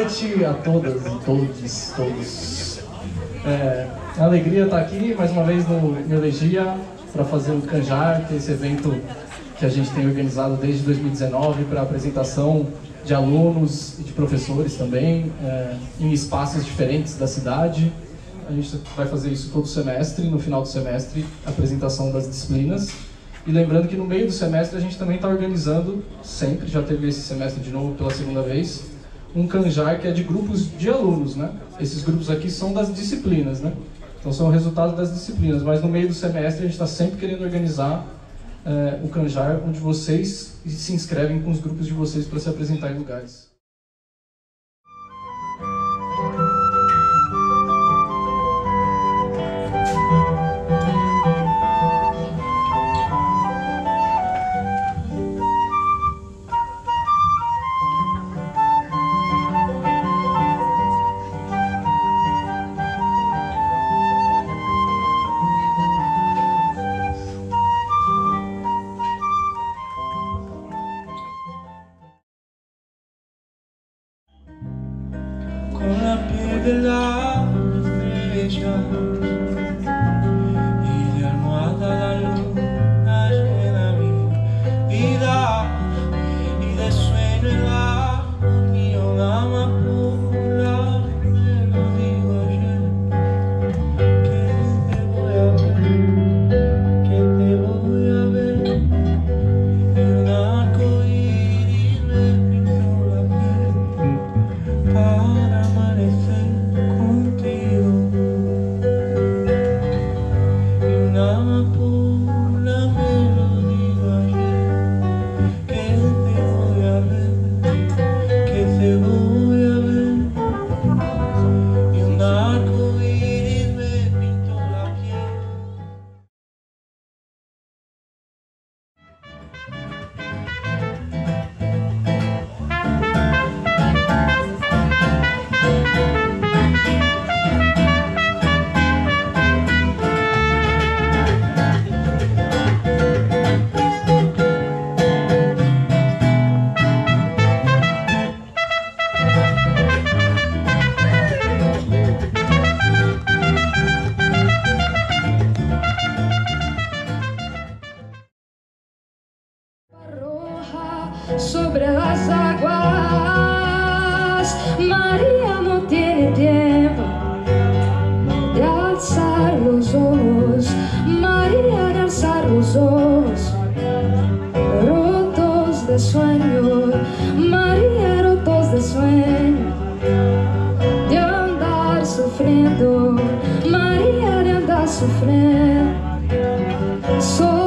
noite a todas e todos. É uma alegria estar aqui mais uma vez no Elegia para fazer o Canjar, que é esse evento que a gente tem organizado desde 2019 para apresentação de alunos e de professores também, em espaços diferentes da cidade. A gente vai fazer isso todo semestre, no final do semestre, a apresentação das disciplinas. E lembrando que no meio do semestre a gente também está organizando, sempre, já teve esse semestre de novo pela segunda vez, um Canjar que é de grupos de alunos, né? Esses grupos aqui são das disciplinas, né? Então são o resultado das disciplinas, mas no meio do semestre a gente está sempre querendo organizar o Canjar, onde vocês se inscrevem com os grupos de vocês para se apresentar em lugares. Con la piel de la estrella y de almohada la luna llena mi vida y de sueño el armonio la amapola me lo digo ayer que te voy a ver y un arco iris me pintó la piel para amanecer contigo y una amapola me lo dijo ayer que te voy a ver y un arco iris me pintó la piel. Sobre las aguas, María no tiene tiempo de alzar los ojos, María de alzar los ojos, rotos de sueño, María rotos de sueño, de andar sufriendo, María de andar sufriendo.